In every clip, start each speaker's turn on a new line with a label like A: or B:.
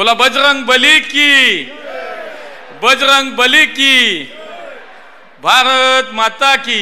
A: बोला बजरंग बली की, बजरंग बली की, भारत माता की।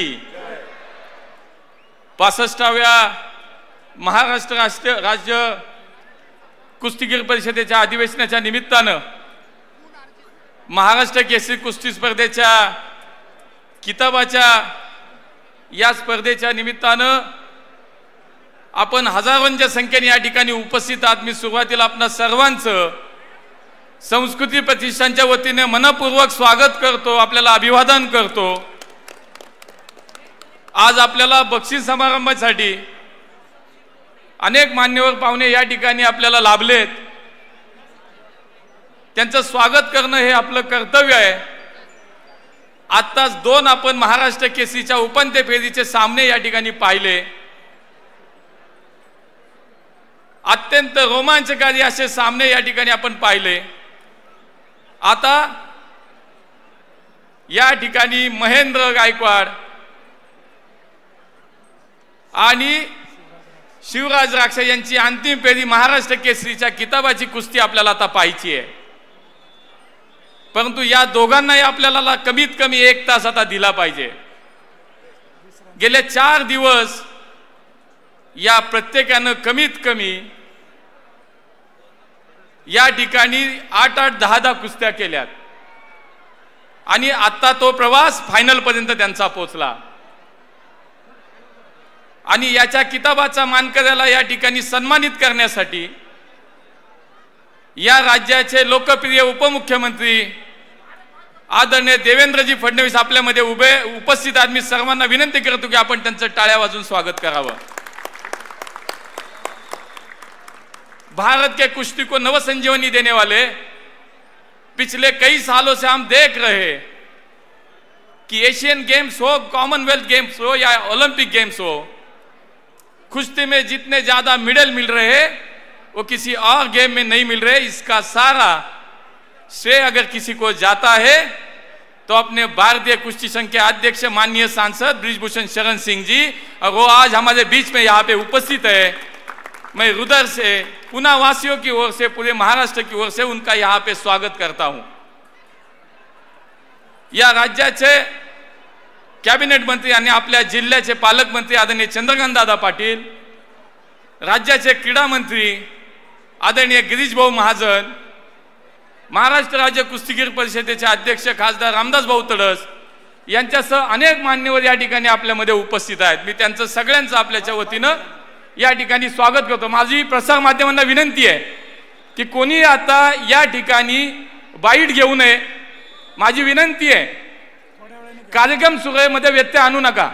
A: 65व्या महाराष्ट्र राज्य कुस्तीगीर परिषदेच्या अधिवेशनाच्या निमित्तानं महाराष्ट्र केसरी कुस्ती स्पर्धेच्या किताबाच्या या स्पर्धेच्या निमित्तानं आपण हजारोंच्या संख्येने या ठिकाणी उपस्थित आहात। मी सुरुवातीला आपणा सर्वांचं संस्कृती प्रतिष्ठानच्या वतीने मनपूर्वक स्वागत करतो, आपल्याला अभिवादन करतो। आज आपल्याला बक्षीस समारंभासाठी अनेक मान्यवर पाहुणे या ठिकाणी आपल्याला लाभलेत, त्यांचं स्वागत करणं हे आपलं कर्तव्य आहे। आत्ताच 2 आपण महाराष्ट्र केसरीच्या उपांत्य फेरीचे सामने या ठिकाणी पाहिले, अत्यंत रोमांचकारी असे सामने या ठिकाणी आपण पाहिले। आता या ठिकाणी महेंद्र गायकवाड आणि शिवराज राक्षे यांची अंतिम फेरी महाराष्ट्र केसरीच्या किताबाची कुस्ती आपल्याला आता पाहायची आहे, परंतु या दोघांनाही आपल्याला कमीत कमी 1 तास आता दिला पाहिजे। गेले 4 दिवस या प्रत्येकानं कमीत कमी या ठिकाणी 8-8, 10-10 कुस्त्या केल्यात आणि आता तो प्रवास फायनल पर्यंत त्यांचा पोहोचला आणि याच्या किताबाचा मानकऱ्याला या ठिकाणी सन्मानित करण्यासाठी या राज्याचे लोकप्रिय उपमुख्यमंत्री आदरणीय देवेंद्रजी फडणवीस आपल्यामध्ये उपस्थित आहेत। मी सर्वांना विनंती करतो की आपण त्यांचं टाळ्या वाजवून स्वागत करावं। भारत के कुश्ती को नवसंजीवनी देने वाले पिछले कई सालों से हम देख रहे हैं कि एशियन गेम्स हो, कॉमनवेल्थ गेम्स हो या ओलंपिक गेम्स हो, कुश्ती में जितने ज्यादा मेडल मिल रहे हैं वो किसी और गेम में नहीं मिल रहे। इसका सारा श्रेय अगर किसी को जाता है तो अपने भारतीय कुश्ती संघ के अध्यक्ष माननीय सांसद ब्रिजभूषण शरण सिंह जी, और वो आज हमारे बीच में यहाँ पे उपस्थित है। मैं हृदय से पुणे वासियों की ओर से, पूरे महाराष्ट्र की ओर से उनका यहाँ पे स्वागत करता हूँ। या राज्याचे कॅबिनेट मंत्री आणि आपल्या जिल्ह्याचे पालकमंत्री आदरणीय चंद्रकांत दादा पाटील, राज्याचे क्रीडा मंत्री आदरणीय गिरीश भाऊ महाजन, महाराष्ट्र राज्य कुस्तीगीर परिषदेचे अध्यक्ष खासदार रामदास भाऊ तडस यांच्यासह अनेक मान्यवर या ठिकाणी आपल्यामध्ये उपस्थित आहेत। मी त्यांचं सगळ्यांचं आपल्याच्या वतीनं या ठिकाणी स्वागत करतो। माझी प्रसार माध्यमांना विनंती आहे की कोणी आता या ठिकाणी बाईट घेऊ नये, माझी विनंती आहे। कार्यक्रम सुरुवातीमध्ये व्यत्यय आणू नका,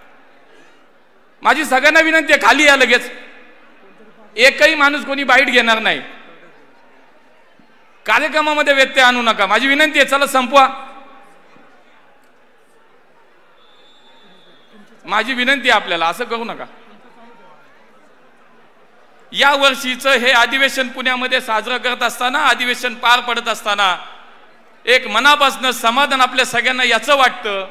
A: माझी सगळ्यांना विनंती आहे। खाली या लगेच, एकही माणूस कोणी बाईट घेणार नाही, कार्यक्रमामध्ये व्यत्यय आणू नका, माझी विनंती आहे। चला संपवा, माझी विनंती आहे आपल्याला, असं करू नका। या वर्षीचं हे अधिवेशन पुण्यामध्ये साजरं करत असताना, अधिवेशन पार पडत असताना एक मनापासून समाधान आपल्या सगळ्यांना याचं वाटतं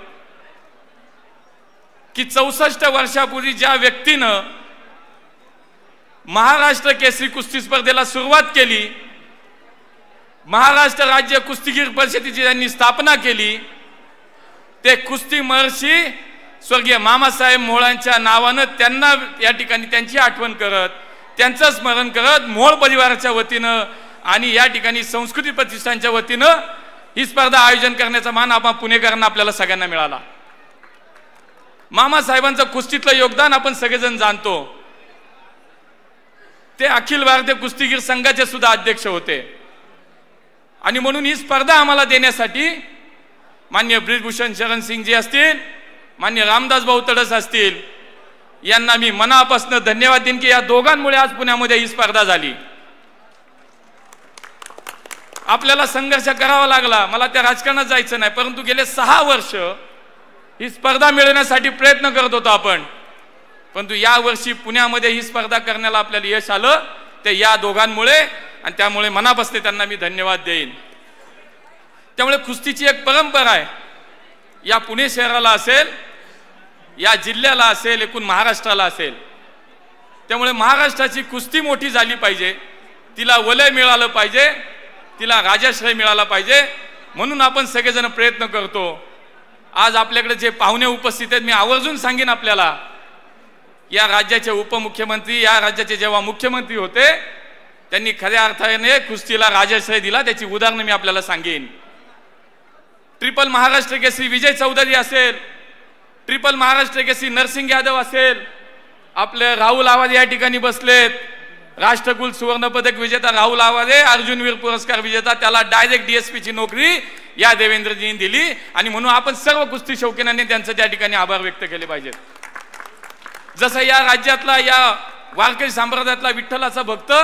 A: की 64 वर्षापूर्वी ज्या व्यक्तीनं महाराष्ट्र केसरी कुस्ती स्पर्धेला सुरुवात केली, महाराष्ट्र राज्य कुस्तीगीर परिषदेची त्यांनी स्थापना केली, ते कुस्ती महर्षी स्वर्गीय मामासाहेब मोहोळांच्या नावानं त्यांना या ठिकाणी त्यांची आठवण करत, त्यांचं स्मरण करत मोहोळ परिवाराच्या वतीनं आणि या ठिकाणी संस्कृती प्रतिष्ठानच्या वतीनं ही स्पर्धा आयोजन करण्याचा मान आपण पुणेकरांना आपल्याला सगळ्यांना मिळाला। मामासाहेबांचं कुस्तीतलं योगदान आपण सगळेजण जाणतो, ते अखिल भारतीय कुस्तीगीर संघाचे सुद्धा अध्यक्ष होते आणि म्हणून ही स्पर्धा आम्हाला देण्यासाठी माननीय ब्रिजभूषण शरण सिंह जी असतील, माननीय रामदास भाऊ तडस असतील, यांना मी मनापासून धन्यवाद देईन की या दोघांमुळे आज पुण्यामध्ये ही स्पर्धा झाली। आपल्याला संघर्ष करावा लागला, मला त्या राजकारणात जायचं नाही, परंतु गेले 6 वर्ष ही स्पर्धा मिळवण्यासाठी प्रयत्न करत होतो आपण, परंतु या वर्षी पुण्यामध्ये ही स्पर्धा करण्याला आपल्याला यश आलं ते या दोघांमुळे, आणि त्यामुळे मनापासून त्यांना मी धन्यवाद देईन। त्यामुळे कुस्तीची एक परंपरा आहे, या पुणे शहराला असेल, या जिल्ह्याला असेल, एकूण महाराष्ट्राला असेल। त्यामुळे महाराष्ट्राची कुस्ती मोठी झाली पाहिजे, तिला वलय मिळालं पाहिजे तिला राजाश्रय मिळाला पाहिजे, म्हणून आपण सगळेजण प्रयत्न करतो. आज आपल्याकडे जे पाहुणे उपस्थित आहेत, मी आवर्जून सांगेन आपल्याला, या राज्याचे उपमुख्यमंत्री, या राज्याचे जेव्हा मुख्यमंत्री होते, त्यांनी खऱ्या अर्थाने कुस्तीला राजाश्रय दिला. त्याची उदाहरणं मी आपल्याला सांगेन. ट्रिपल महाराष्ट्र केसरी विजय चौधरी असेल, ट्रिपल महाराष्ट्र केसरी नरसिंग यादव असेल, आपले राहुल आवारे या ठिकाणी बसलेत, राष्ट्रकुल सुवर्ण पदक विजेता राहुल आवारे, अर्जुनवीर पुरस्कार विजेता, त्याला डायरेक्ट DSP ची नोकरी या देवेंद्रजींनी दिली. आणि म्हणून आपण सर्व कुस्ती शौकीनांनी त्यांचं त्या ठिकाणी आभार व्यक्त केले पाहिजेत. जसं या राज्यातला, या वारकरी संप्रदायातला विठ्ठलाचा भक्त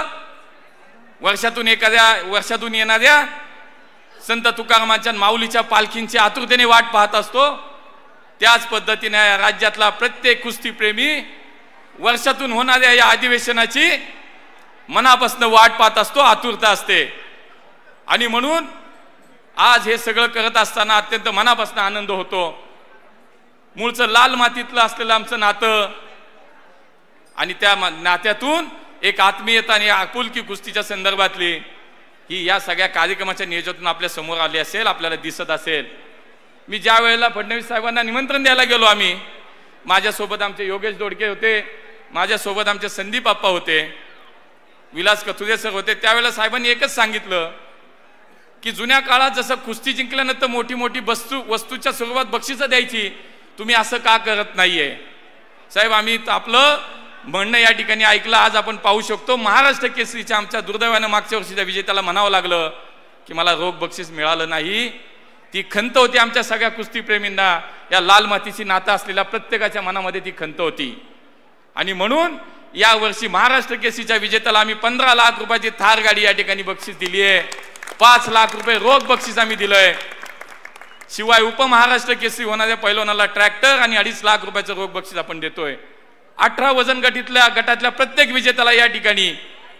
A: वर्षातून येणाऱ्या संत तुकारामांच्या माऊलीच्या पालखींची आतुरतेने वाट पाहत असतो, त्याच पद्धतीने या राज्यातला प्रत्येक कुस्ती प्रेमी वर्षातून होणाऱ्या या अधिवेशनाची मनापासून वाट पाहत असतो, आतुरता असते. आणि म्हणून आज हे सगळं करत असताना अत्यंत मनापासून आनंद होतो. मूळचं लाल मातीतलं असलेलं आमचं नातं आणि त्या नात्यातून एक आत्मीयता आणि आपुलकी कुस्तीच्या संदर्भातली ही या सगळ्या कार्यक्रमाच्या नियोजनातून आपल्या समोर आली असेल, आपल्याला दिसत असेल. मी ज्या वेळेला फडणवीस साहेबांना निमंत्रण द्यायला गेलो, आम्ही माझ्यासोबत आमचे योगेश दोडके होते, माझ्यासोबत आमचे संदीप आप्पा होते, विलास कथुरे सर होते. त्यावेळेला साहेबांनी एकच सांगितलं की जुन्या काळात जसं कुस्ती जिंकल्यानंतर मोठी मोठी वस्तूच्या स्वरूपात बक्षिसं द्यायची, तुम्ही असं का करत नाहीये साहेब? आम्ही आपलं म्हणणं या ठिकाणी ऐकलं. आज आपण पाहू शकतो महाराष्ट्र केसरीच्या आमच्या दुर्दैवानं मागच्या वर्षीच्या विजेत्याला म्हणावं लागलं की मला रोख बक्षीस मिळालं नाही. ती खंत होती आमच्या सगळ्या कुस्तीप्रेमींना, या लाल मातीची नातं असलेल्या प्रत्येकाच्या मनामध्ये ती खंत होती. आणि म्हणून या वर्षी महाराष्ट्र केसरीच्या विजेत्याला आम्ही 15 लाख रुपयाची थार गाडी या ठिकाणी बक्षीस दिली आहे. 5 लाख रुपये रोख बक्षीस आम्ही दिलंय. शिवाय उपमहाराष्ट्र केसरी होणाऱ्या पैलवानाला ट्रॅक्टर आणि 2.5 लाख रुपयाचं रोख बक्षीस आपण देतोय. 18 वजन गटातल्या प्रत्येक विजेत्याला या ठिकाणी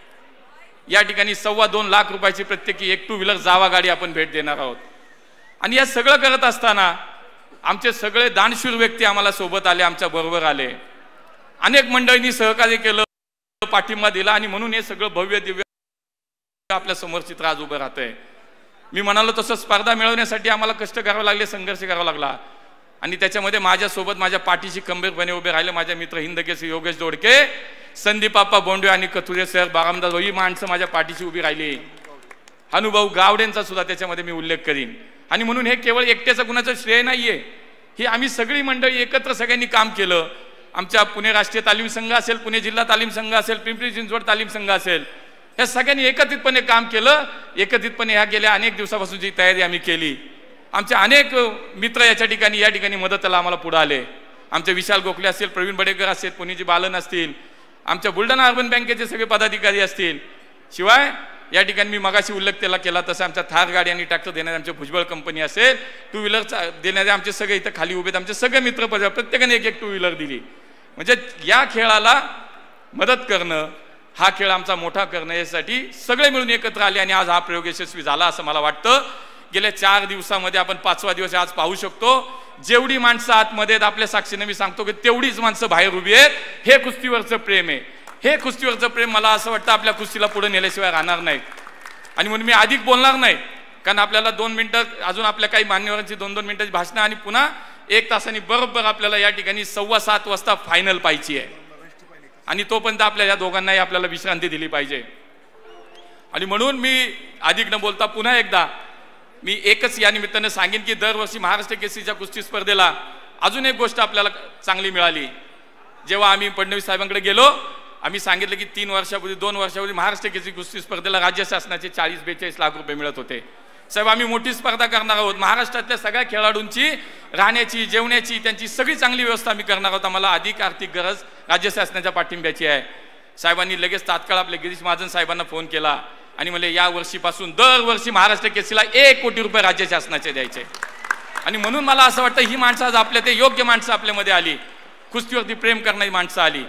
A: 2.25 लाख रुपयाची प्रत्येकी एक 2 व्हीलर जावा गाडी आपण भेट देणार आहोत. आणि या सगळं करत असताना आमचे सगळे दानशूर व्यक्ती आम्हाला सोबत आले, आमच्या बरोबर आले. अनेक मंडळींनी सहकार्य केलं, पाठिंबा दिला. आणि म्हणून हे सगळं भव्य दिव्य आपल्या समोर चित्र आज उभं राहतंय. मी म्हणालो तसं स्पर्धा मिळवण्यासाठी आम्हाला कष्ट करावे लागले, संघर्ष करावा लागला. आणि त्याच्यामध्ये माझ्यासोबत माझ्या पाठीशी खंबीरपणे उभे राहिले माझे मित्र हिंदकेसरी योगेश दोडके, संदीप आप्पा बोंडे आणि कथुरे सर, बारामदास भाऊ, ही माणसं माझ्या पाठीशी उभी राहिली. हनुभाऊ गावडेंचा सुद्धा त्याच्यामध्ये मी उल्लेख करीन. आणि म्हणून हे केवळ एकट्याचं कुणाचं श्रेय नाहीये, हे आम्ही सगळी मंडळी एकत्र सगळ्यांनी काम केलं. आमच्या पुणे राष्ट्रीय तालीम संघ असेल, पुणे जिल्हा तालीम संघ असेल, पिंपरी चिंचवड तालीम संघ असेल, या सगळ्यांनी एकत्रितपणे काम केलं. एकत्रितपणे ह्या गेल्या अनेक दिवसापासूनची तयारी आम्ही केली. आमचे अनेक मित्र या ठिकाणी मदतीला आम्हाला पुढे आले. आमचे विशाल गोखले असतील, प्रवीण बडेकर असतील, पुणेजी बालन असतील, आमच्या बुलढाणा अर्बन बँकेचे सगळे पदाधिकारी असतील. शिवाय या ठिकाणी मी मगाशी उल्लेख केला तसं आमच्या थार गाडी आणि ट्रॅक्टर देणारे आमचे भुजबळ कंपनी असेल, 2 व्हीलर देणारे आमचे सगळे इथं खाली उभेत आमचे सगळे मित्र, प्रत्येकाने एक 2 व्हीलर दिली. म्हणजे या खेळाला मदत करणं, हा खेळ आमचा मोठा करणं, यासाठी सगळे मिळून एकत्र आले आणि आज हा प्रयोग यशस्वी झाला असं मला वाटतं. गेल्या 4 दिवसामध्ये आपण 5वा दिवस आज पाहू शकतो. जेवढी माणसं आतमध्ये आहेत आपल्या साक्षीने मी सांगतो की तेवढीच माणसं बाहेर उभी आहेत. हे कुस्तीवरचं प्रेम आहे. हे कुस्तीवरचं प्रेम मला असं वाटतं आपल्या कुस्तीला पुढे नेल्याशिवाय राहणार नाही. आणि म्हणून मी अधिक बोलणार नाही, कारण आपल्याला 2 मिनिटं अजून आपल्या काही मान्यवरांची 2-2 मिनिटाची भाषणं आणि पुन्हा 1 तासांनी बरोबर आपल्याला या ठिकाणी 6:15 वाजता फायनल पाहिजे आहे. आणि तोपर्यंत आपल्या या दोघांनाही आपल्याला विश्रांती दिली पाहिजे. आणि म्हणून मी अधिक न बोलता पुन्हा एकदा मी एकच या निमित्तानं सांगेन की दरवर्षी महाराष्ट्र केसरीच्या कुस्ती स्पर्धेला अजून एक गोष्ट आपल्याला चांगली मिळाली. जेव्हा आम्ही फडणवीस साहेबांकडे गेलो, आम्ही सांगितलं की 2 वर्षापूर्वी महाराष्ट्र केसरी कुस्ती स्पर्धेला राज्य शासनाचे 40-42 लाख रुपये मिळत होते. साहेब आम्ही मोठी स्पर्धा करणार आहोत. महाराष्ट्रातल्या सगळ्या खेळाडूंची राहण्याची, जेवण्याची, त्यांची सगळी चांगली व्यवस्था आम्ही करणार आहोत. आम्हाला अधिक आर्थिक गरज राज्य शासनाच्या पाठिंब्याची आहे. साहेबांनी लगेच तात्काळ आपले गिरीश महाजन साहेबांना फोन केला आणि म्हणले या वर्षीपासून दरवर्षी महाराष्ट्र केसरीला 1 कोटी रुपये राज्य शासनाचे द्यायचे. आणि म्हणून मला असं वाटतं ही माणसं आज आपल्या ते योग्य माणसं आपल्यामध्ये आली, कुस्तीवरती प्रेम करणारी माणसं आली.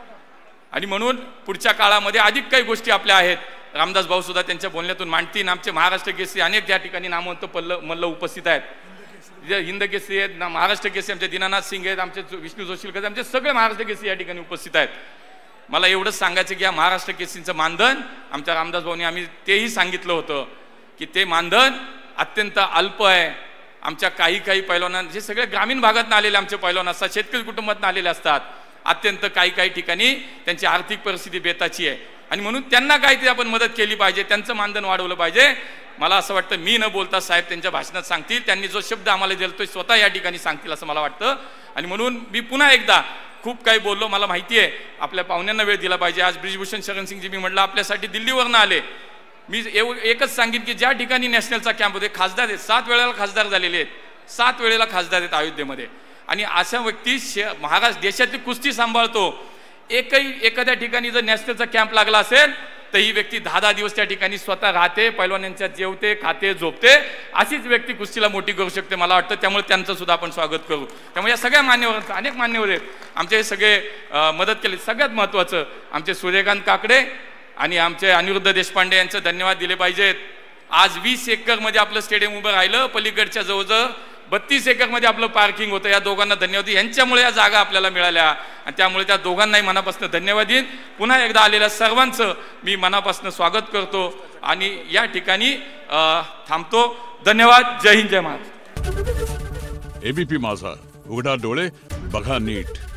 A: आणि म्हणून पुढच्या काळामध्ये अधिक काही गोष्टी आपल्या आहेत. रामदास भाऊ सुद्धा त्यांच्या बोलण्यातून मांडतील. आमचे महाराष्ट्र केसरी अनेक त्या ठिकाणी नामवंत मल्ल उपस्थित आहेत. हिंद केसरी आहेत, महाराष्ट्र केसरी आमचे दीनानाथ सिंग आहेत, आमचे विष्णू जोशीलकर, आमचे सगळे महाराष्ट्र केसरी या ठिकाणी उपस्थित आहेत. मला एवढंच सांगायचं की या महाराष्ट्र केसरीचं मानधन आमच्या रामदास भाऊनी आम्ही तेही सांगितलं होतं की ते मानधन अत्यंत अल्प आहे. आमच्या काही पैलवानांना, जे सगळे ग्रामीण भागातून आलेले आमचे पैलवान असतात, शेतकरी कुटुंबातून आलेले असतात, अत्यंत काही ठिकाणी त्यांची आर्थिक परिस्थिती बेताची आहे आणि म्हणून त्यांना काहीतरी आपण मदत केली पाहिजे, त्यांचं मानधन वाढवलं पाहिजे. मला असं वाटतं मी न बोलता साहेब त्यांच्या भाषणात सांगतील. त्यांनी जो शब्द आम्हाला दिला तो स्वतः या ठिकाणी सांगतील असं मला वाटतं. आणि म्हणून मी पुन्हा एकदा खूप काही बोललो, मला माहिती आहे आपल्या पाहुण्यांना वेळ दिला पाहिजे. आज ब्रिजभूषण शरण सिंगजी मी म्हटलं आपल्यासाठी दिल्लीवरनं आले. मी एकच सांगेन की ज्या ठिकाणी नॅशनलचा कॅम्प होते, खासदार आहेत, 7 वेळेला खासदार झालेले आहेत, 7 वेळेला खासदार आहेत अयोध्येमध्ये. आणि अशा व्यक्ती महाराष्ट्र देशातली कुस्ती सांभाळतो. एखाद्या ठिकाणी जर नॅशनलचा कॅम्प लागला असेल तर ही व्यक्ती 10 दिवस त्या ठिकाणी स्वतः राहते, पैलवानांच्या जेवते, खाते, झोपते. अशीच व्यक्ती कुस्तीला मोठी करू शकते मला वाटतं. त्यामुळे त्यांचं सुद्धा आपण स्वागत करू. त्यामुळे या सगळ्या मान्यवरांचं, अनेक मान्यवर आहेत आमचे, सगळे मदत केली. सगळ्यात महत्त्वाचं आमचे सूर्यकांत काकडे आणि आमचे अनिरुद्ध देशपांडे यांचं धन्यवाद दिले पाहिजेत. आज 20 एकरमध्ये आपलं स्टेडियम उभं राहिलं, पलीकडच्या जवळजवळ 32 एकरमध्ये आपलं पार्किंग होतं. या दोघांना धन्यवाद. यांच्यामुळे या जागा आपल्याला मिळाल्या आणि त्यामुळे त्या दोघांनाही मनापासून धन्यवाद देईन. पुन्हा एकदा आलेल्या सर्वांचं मी मनापासून स्वागत करतो आणि या ठिकाणी थांबतो. धन्यवाद. जय हिंद, जय महाराष्ट्र.
B: एबीपी माझा, उघडा डोळे बघा नीट.